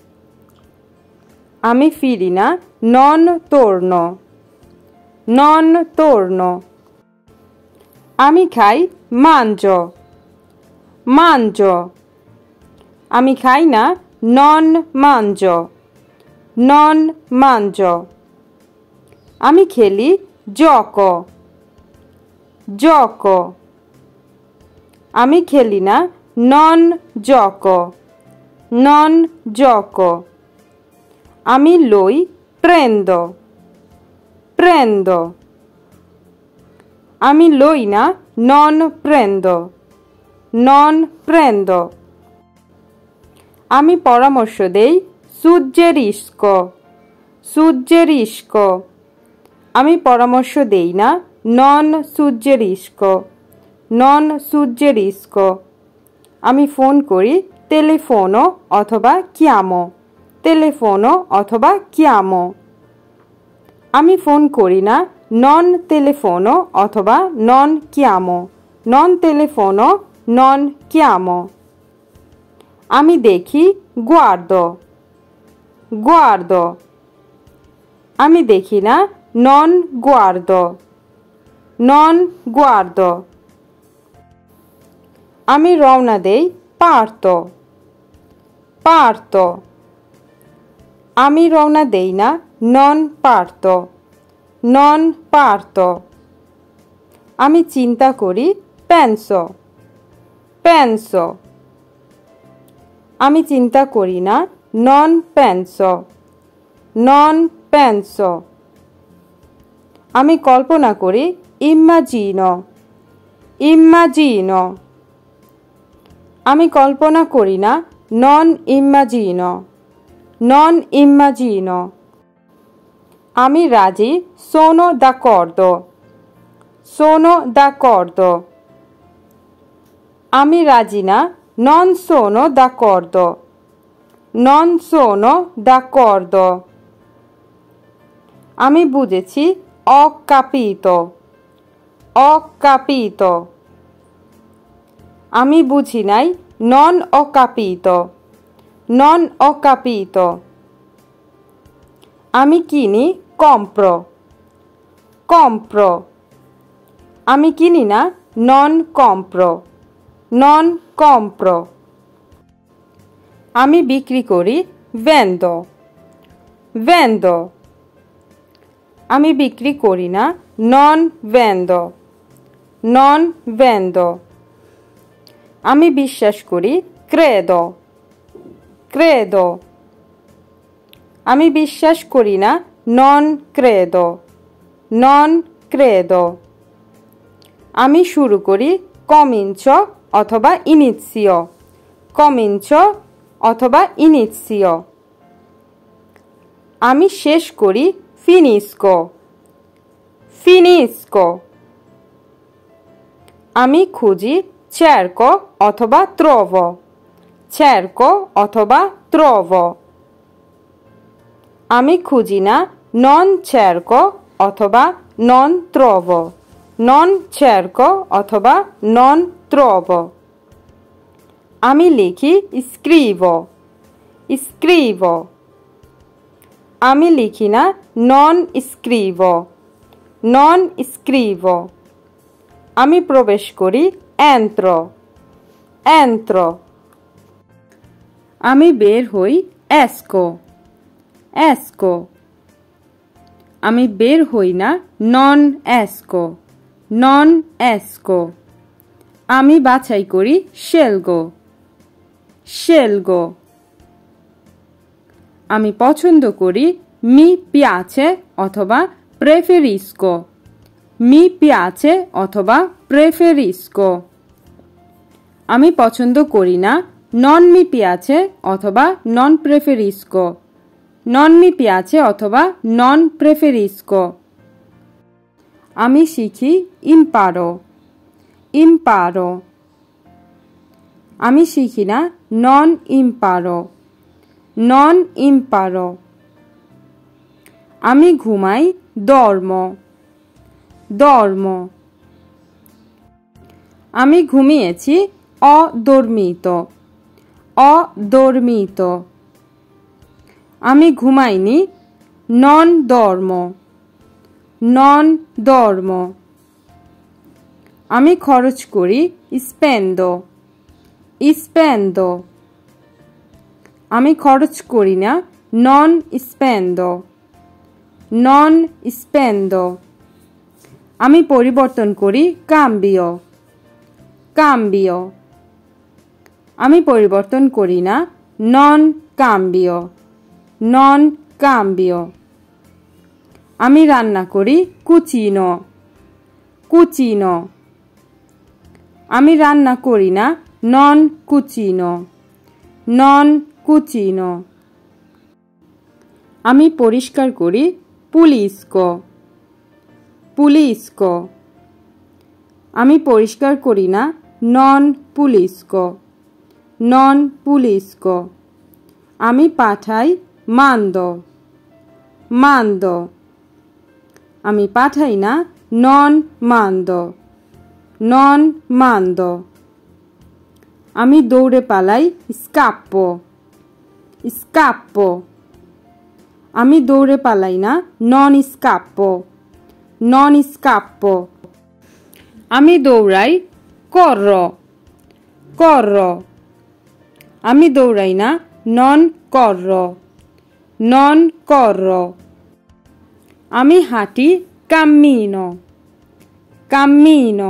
আমি ফিরি না, non torno, non torno। আমি খাই, mangio, mangio। আমি খাই না, non mangio, non mangio। আমি খেলি, gioco, gioco। আমি খেলি না, non gioco, non gioco। আমি লই, prendo, prendo। আমি লই না, non prendo, non prendo। আমি পরামর্শ দেই, suggerisco, suggerisco। আমি পরামর্শ দেই না, non suggerisco, non suggerisco। আমি ফোন করি, telefono অথবা chiamo, telefono অথবা chiamo। আমি ফোন করি না, non telefono অথবা non chiamo, non telefono, non chiamo। আমি দেখি, guardo, guardo। আমি দেখি না, non guardo, non guardo। আমি রওনা দেই, parto, parto। আমি রওনা দেই না, non parto, non parto। আমি চিন্তা করি, penso, penso। আমি চিন্তা করি না, non penso, non penso। আমি কল্পনা করি, immagino, immagino। আমি কল্পনা করি না, non immagino, non immagino। আমি রাজি, sono d'accordo, sono d'accordo। আমি রাজি না, non sono d'accordo, non sono d'accordo। আমি বুঝেছি, ho capito, ho capito। আমি বুঝি নাই, non ho capito, non ho capito। আমি কিনি, compro, compro। আমি কিনি না, non compro, non compro। আমি বিক্রি করি, vendo, vendo। আমি বিক্রি করি না, non vendo, non vendo। আমি বিশ্বাস করি, credo, credo। আমি বিশ্বাস করি না, non credo, non credo। আমি শুরু করি, comincio অথবা inizio, comincio অথবা inizio। আমি শেষ করি, finisco, finisco। আমি খুঁজি, cerco অথবা trovo, cerco অথবা trovo। আমি খুঁজি না, non cerco অথবা non trovo, non cerco অথবা non trovo। আমি লিখি, scrivo, scrivo। আমি লিখি না, non scrivo, non scrivo। আমি প্রবেশ করি, entro, entro। আমি বের হই, esco, esco. আমি বের হই না, non esco, non esco. আমি বাছাই করি, scelgo, scelgo. আমি পছন্দ করি, mi piace অথবা preferisco, mi piace অথবা preferisco. আমি পছন্দ করি না, non mi piace অথবা non preferisco, non mi piace অথবা non preferisco. আমি শিখি, imparo, imparo. আমি শিখি না, non imparo, non imparo. আমি ঘুমাই, dormo, dormo. আমি ঘুমিয়েছি, ho dormito, ho dormito. আমি ঘুমাইনি, non dormo, non dormo. আমি খরচ করি, spendo, spendo. আমি খরচ করি না, non spendo, non spendo. আমি পরিবর্তন করি, cambio, cambio. আমি পরিবর্তন করি না, non cambio, non cambio. আমি রান্না করি, cucino, cucino. আমি রান্না করি না, non cucino, non cucino. আমি পরিষ্কার করি, pulisco, pulisco. আমি পরিষ্কার করি না, non pulisco, non pulisco. আমি পাঠাই, mando, mando. আমি পাঠাই না, non mando, non mando. আমি দৌড়ে পালাই, scappo, scappo. আমি দৌড়ে পালাই না, non scappo, non scappo. আমি দৌড়াই, corro, corro. আমি দৌড়াই না, non corro, non corro. আমি হাঁটি, cammino, cammino.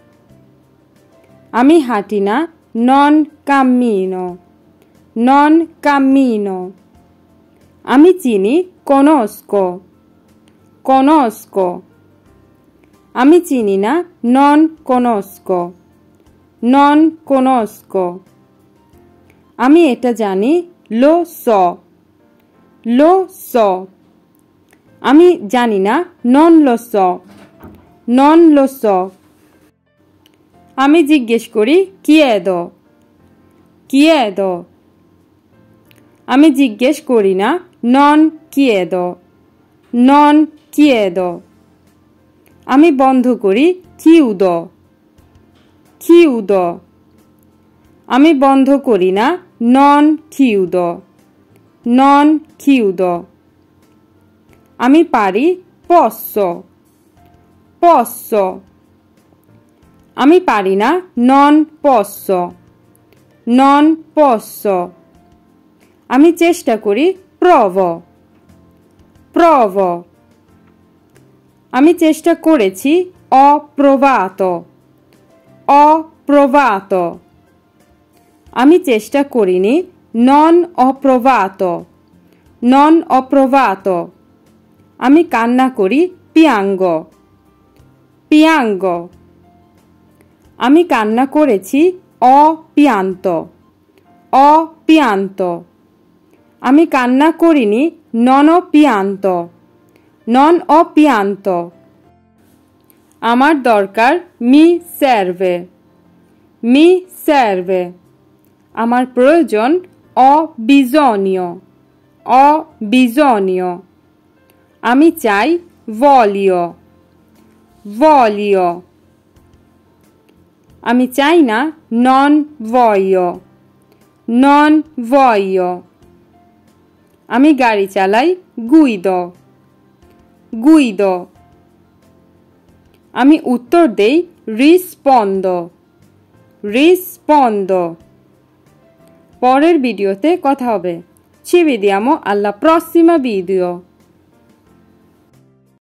আমি হাঁটি না, non cammino, non cammino. আমি চিনি, conosco, conosco. আমি চিনি না, non conosco, non conosco. আমি এটা জানি, lo so, lo so. আমি জানি না, non lo so, non lo so. আমি জিজ্ঞেস করি, chiedo, chiedo. আমি জিজ্ঞেস করি না, non chiedo, non chiedo. আমি বন্ধ করি, chiudo, chiudo. আমি বন্ধ করি না, non chiudo, non chiudo. আমি পারি, posso, posso. আমি পারি না, non posso, non posso. আমি চেষ্টা করি, provo, provo. আমি চেষ্টা করেছি, ho provato, ho provato. আমি চেষ্টা করিনি, non ho provato, non ho provato. আমি কান্না করি, piango, piango. আমি কান্না করেছি, ho pianto, ho pianto. আমি কান্না করিনি, non ho pianto, non ho pianto. আমার দরকার, mi serve, mi serve. আমার প্রয়োজন, ho bisogno, ho bisogno. আমি চাই, voglio, voglio. আমি চাই না, non voglio, non voglio. আমি গাড়ি চালাই, guido, guido. আমি উত্তর দেই, rispondo, rispondo. পরের ভিডিওতে কথা হবে। Ci vediamo alla prossima video.